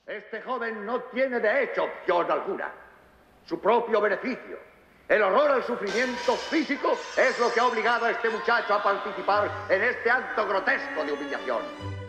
Este joven no tiene de hecho opción alguna. Su propio beneficio, el horror al sufrimiento físico, es lo que ha obligado a este muchacho a participar en este acto grotesco de humillación.